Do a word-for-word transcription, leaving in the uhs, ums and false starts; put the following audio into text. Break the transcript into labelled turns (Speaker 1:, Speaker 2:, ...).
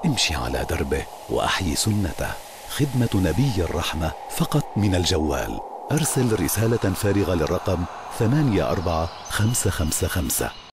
Speaker 1: امشي على دربه وأحيي سنته. خدمة نبي الرحمة فقط من الجوال. أرسل رسالة فارغة للرقم ثمانية أربعة خمسة خمسة خمسة.